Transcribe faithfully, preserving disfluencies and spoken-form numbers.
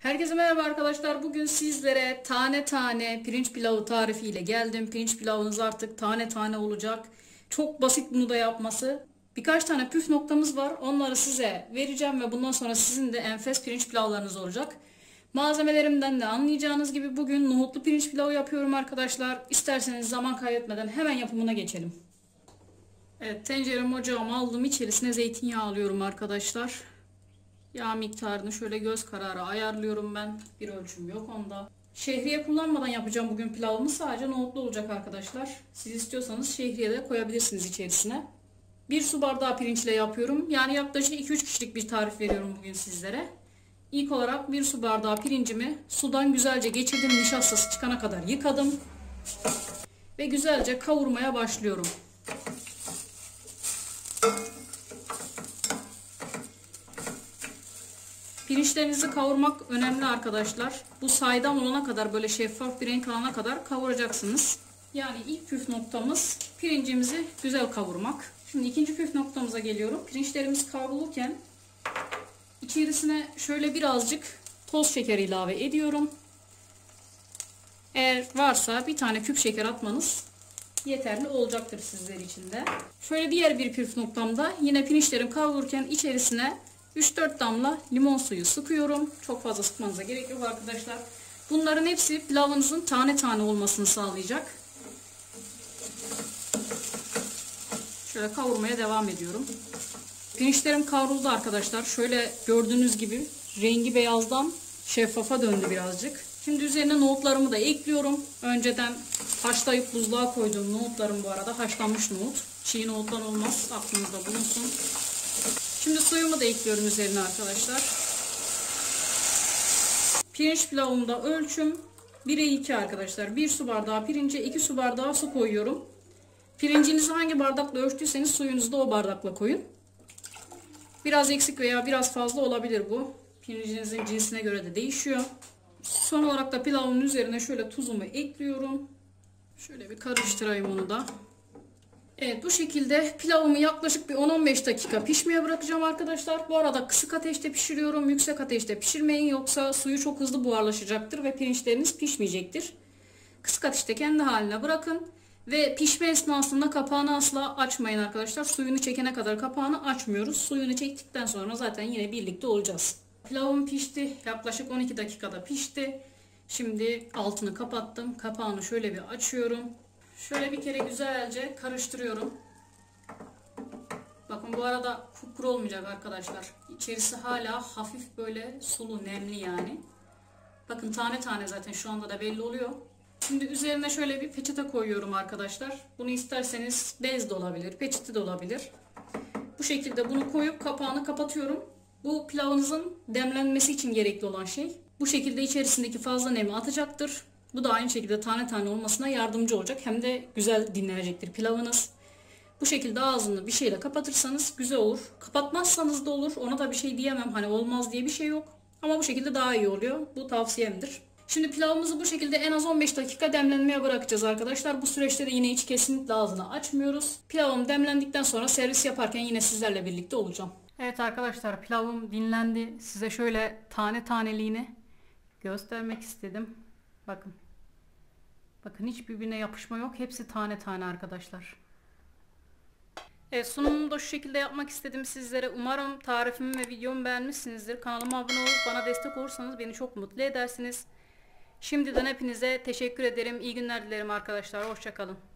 Herkese merhaba arkadaşlar. Bugün sizlere tane tane pirinç pilavı tarifiyle geldim. Pirinç pilavınız artık tane tane olacak. Çok basit bunu da yapması. Birkaç tane püf noktamız var. Onları size vereceğim ve bundan sonra sizin de enfes pirinç pilavlarınız olacak. Malzemelerimden de anlayacağınız gibi bugün nohutlu pirinç pilavı yapıyorum arkadaşlar. İsterseniz zaman kaybetmeden hemen yapımına geçelim. Evet, tenceremi ocağıma aldım. İçerisine zeytinyağı alıyorum arkadaşlar. Yağ miktarını şöyle göz kararı ayarlıyorum ben. Bir ölçüm yok onda. Şehriye kullanmadan yapacağım bugün pilavımız. Sadece nohutlu olacak arkadaşlar. Siz istiyorsanız şehriye de koyabilirsiniz içerisine. Bir su bardağı pirinçle yapıyorum. Yani yaklaşık iki üç kişilik bir tarif veriyorum bugün sizlere. İlk olarak bir su bardağı pirincimi sudan güzelce geçirdim. Nişastası çıkana kadar yıkadım. Ve güzelce kavurmaya başlıyorum. Pirinçlerinizi kavurmak önemli arkadaşlar. Bu saydam olana kadar, böyle şeffaf bir renk alana kadar kavuracaksınız. Yani ilk püf noktamız pirincimizi güzel kavurmak. Şimdi ikinci püf noktamıza geliyorum. Pirinçlerimiz kavrulurken içerisine şöyle birazcık toz şeker ilave ediyorum. Eğer varsa bir tane küp şeker atmanız yeterli olacaktır sizler için de. Şöyle diğer bir püf noktamda yine pirinçlerim kavrulurken içerisine üç dört damla limon suyu sıkıyorum. Çok fazla sıkmanıza gerek yok arkadaşlar. Bunların hepsi pilavınızın tane tane olmasını sağlayacak. Şöyle kavurmaya devam ediyorum. Pirinçlerim kavruldu arkadaşlar. Şöyle gördüğünüz gibi rengi beyazdan şeffafa döndü birazcık. Şimdi üzerine nohutlarımı da ekliyorum. Önceden haşlayıp buzluğa koyduğum nohutlarım bu arada. Haşlanmış nohut. Çiğ nohuttan olmaz. Aklınızda bulunsun. Şimdi suyumu da ekliyorum üzerine arkadaşlar. Pirinç pilavımda ölçüm bire iki arkadaşlar. bir su bardağı pirince iki su bardağı su koyuyorum. Pirincinizi hangi bardakla ölçtüyseniz suyunuzu da o bardakla koyun. Biraz eksik veya biraz fazla olabilir bu. Pirincinizin cinsine göre de değişiyor. Son olarak da pilavımın üzerine şöyle tuzumu ekliyorum. Şöyle bir karıştırayım onu da. Evet, bu şekilde pilavımı yaklaşık bir on on beş dakika pişmeye bırakacağım arkadaşlar. Bu arada kısık ateşte pişiriyorum. Yüksek ateşte pişirmeyin, yoksa suyu çok hızlı buharlaşacaktır ve pirinçleriniz pişmeyecektir. Kısık ateşte kendi haline bırakın. Ve pişme esnasında kapağını asla açmayın arkadaşlar. Suyunu çekene kadar kapağını açmıyoruz. Suyunu çektikten sonra zaten yine birlikte olacağız. Pilavım pişti. Yaklaşık on iki dakikada pişti. Şimdi altını kapattım. Kapağını şöyle bir açıyorum. Şöyle bir kere güzelce karıştırıyorum. Bakın bu arada kupkuru olmayacak arkadaşlar. İçerisi hala hafif böyle sulu, nemli yani. Bakın tane tane zaten şu anda da belli oluyor. Şimdi üzerine şöyle bir peçete koyuyorum arkadaşlar. Bunu isterseniz bez de olabilir, peçete de olabilir. Bu şekilde bunu koyup kapağını kapatıyorum. Bu pilavınızın demlenmesi için gerekli olan şey. Bu şekilde içerisindeki fazla nemi atacaktır. Bu da aynı şekilde tane tane olmasına yardımcı olacak. Hem de güzel dinlenecektir pilavınız. Bu şekilde ağzını bir şeyle kapatırsanız güzel olur. Kapatmazsanız da olur. Ona da bir şey diyemem. Hani olmaz diye bir şey yok. Ama bu şekilde daha iyi oluyor. Bu tavsiyemdir. Şimdi pilavımızı bu şekilde en az on beş dakika demlenmeye bırakacağız arkadaşlar. Bu süreçte de yine hiç kesinlikle ağzını açmıyoruz. Pilavım demlendikten sonra servis yaparken yine sizlerle birlikte olacağım. Evet arkadaşlar, pilavım dinlendi. Size şöyle tane taneliğini göstermek istedim. Bakın. Bakın, hiç birbirine yapışma yok. Hepsi tane tane arkadaşlar. Evet, sunumumu da şu şekilde yapmak istedim sizlere. Umarım tarifimi ve videomu beğenmişsinizdir. Kanalıma abone olup bana destek olursanız beni çok mutlu edersiniz. Şimdiden hepinize teşekkür ederim. İyi günler dilerim arkadaşlar. Hoşça kalın.